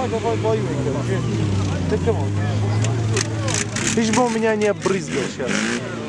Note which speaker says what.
Speaker 1: давай воюй, короче. Да кому? Лишь бы он меня не обрызгал сейчас.